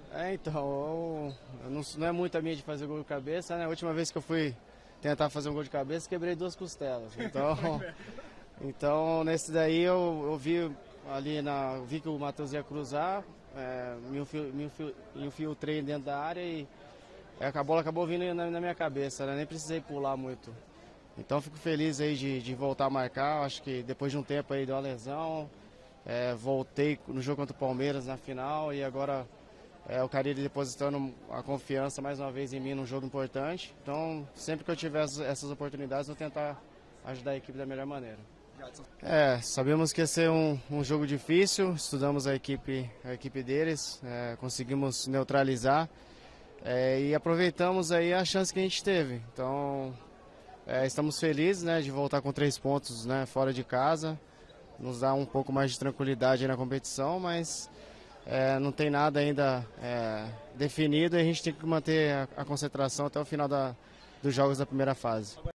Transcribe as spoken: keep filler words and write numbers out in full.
É, então, eu, eu não, não é muito a minha de fazer gol de cabeça, né? A última vez que eu fui tentar fazer um gol de cabeça, quebrei duas costelas. Então, então nesse daí eu, eu vi ali na, vi que o Matheus ia cruzar, é, me, infil, me infil, infiltrei dentro da área e é, a bola acabou vindo na, na minha cabeça, né? Nem precisei pular muito. Então fico feliz aí de, de voltar a marcar. Acho que depois de um tempo aí deu uma lesão, é, voltei no jogo contra o Palmeiras na final e agora é, o Carille depositando a confiança mais uma vez em mim num jogo importante. Então sempre que eu tiver essas oportunidades eu vou tentar ajudar a equipe da melhor maneira. É, sabemos que ia ser um, um jogo difícil, estudamos a equipe, a equipe deles, é, conseguimos neutralizar é, e aproveitamos aí a chance que a gente teve. Então é, estamos felizes, né, de voltar com três pontos, né, fora de casa, nos dá um pouco mais de tranquilidade aí na competição, mas é, não tem nada ainda é, definido e a gente tem que manter a, a concentração até o final da, dos jogos da primeira fase.